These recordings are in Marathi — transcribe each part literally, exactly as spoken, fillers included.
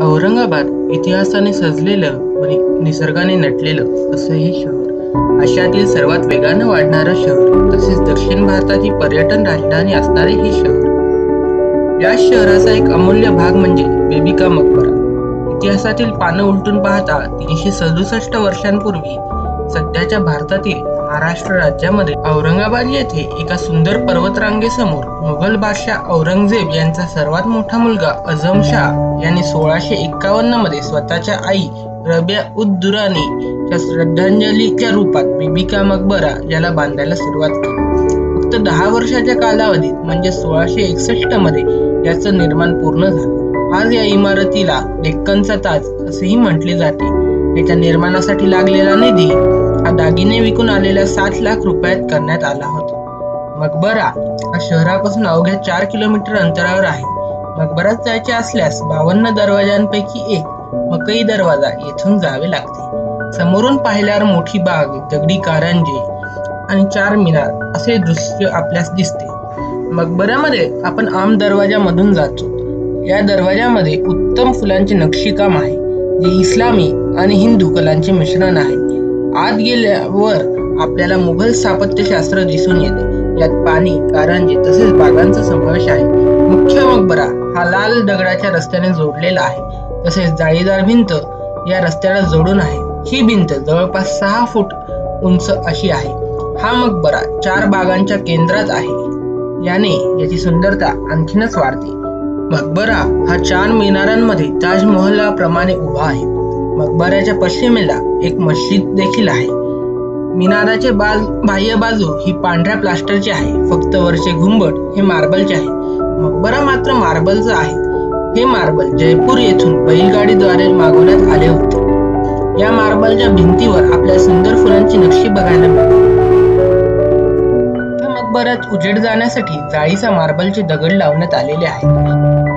औरंगाबाद इतिहासाने सजलेलं व निसर्गाने नटलेलं असं हे शहर, आशियातील सर्वात वेगानं वाढणारं शहर, तसेच दक्षिण भारताची पर्यटन राजधानी असणारे हे शहर. या शहराचा एक अमूल्य भाग म्हणजे बीबी का मकबरा. इतिहासातील पानं उलटून पाहता तीनशे सदुसष्ट वर्षांपूर्वी सध्याच्या भारतातील महाराष्ट्र राज्यामध्ये औरंगाबाद येथे एका सुंदर पर्वतरांगेसमोर मुघल बादशाह औरंगजेब यांचा सर्वात मोठा मुलगा अझम शाह यांनी सोळाशे एक्कावन्न मध्ये स्वतःच्या आई रबिया-उद-दौरानी च्या श्रद्धांजलीच्या रूपात बीबी का मकबरा याला बांधायला सुरुवात केली. फक्त दहा वर्षाच्या कालावधीत म्हणजे सोळाशे एकसष्ट मध्ये याचं निर्माण पूर्ण झालं. आज या इमारतीला डेक्कनचा ताज असेही म्हटले जाते. याच्या निर्माणासाठी लागलेला निधी हा दागिने विकून आलेल्या सात लाख रुपयात करण्यात आला होता. मकबरा हा शहरापासून अवघ्या चार किलोमीटर अंतरावर आहे. मकबरात जायचे असल्यास बावन्न दरवाजांपैकी एक मकई दरवाजा येथून जावे लागते. समोरून पाहिल्यावर मोठी बाग, दगडी कारंजे आणि चार मिनार असे दृश्य आपल्यास दिसते. मकबरामध्ये आपण आम दरवाजामधून जातो. या दरवाजामध्ये उत्तम फुलांचे नक्षीकाम आहे, जे इस्लामी आणि हिंदू कलांचे मिश्रण आहे. आत गेल्यावर आपल्याला मुघल स्थापत्यशास्त्र दिसून येते. यात पाणी, कारंजे तसेच बागांचा समावेश आहे. मुख्य मकबरा हा लाल दगडाच्या रस्त्याने जोडलेला आहे. तसेच जाळीदार भिंत या रस्त्याला जोडून आहे. ही भिंत जवळपास सहा फूट उंच अशी आहे. हा मकबरा चार बागांच्या केंद्रात आहे. याने याची सुंदरता आणखीनच वाढते. मकबरा हा चार मिनारांमध्ये ताज महालाप्रमाणे उभा आहे. मकबऱ्याच्या पश्चिमेला एक मस्जिद देखील आहे. मिनाराचे बाज बाह्य बाजू ही पांढऱ्या प्लास्टरची आहे. फक्त वरचे घुंबट हे मार्बलचे आहे. मकबरा मात्र मार्बलचा आहे. हे मार्बल जयपूर येथून बैलगाडीद्वारे मागवण्यात आले होते. या मार्बलच्या भिंतीवर आपल्या सुंदर फुलांची नक्षी बघायला मिळते. मकबऱ्यात उजेड जाण्यासाठी जाळीचा मार्बलचे दगड लावण्यात आलेले आहेत.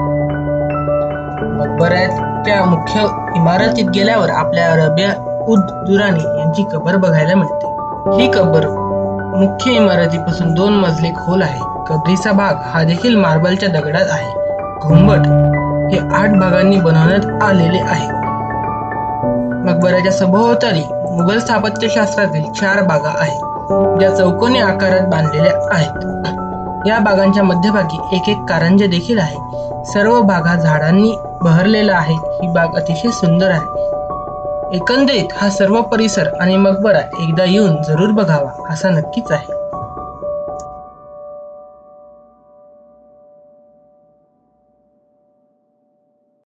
मकबऱ्याच्या मुख्य इमारतीत गेल्यावर आपल्या रबिया-उद-दौरानी यांची कबर बघायला मिळते. ही कबर मुख्य इमारतीपासून दोन मजले खोल आहे. कबरीचा भाग हा देखील मार्बलच्या दगडात आहे. घुंबट हे आठ भागांनी बनवण्यात आलेले आहे. मकबऱ्याच्या सभोवताली मुघल स्थापत्यशास्त्रातील चार बागा आहेत, ज्या चौकोनी आकारात बांधलेल्या आहेत. या बागांच्या मध्यभागी एक एक कारंजे देखील आहे. सर्व बागा झाडांनी बहरलेला आहे. ही बाग अतिशय सुंदर आहे. एकंदरीत हा सर्व परिसर आणि मकबरा एकदा येऊन जरूर बघावा असा नक्कीच आहे.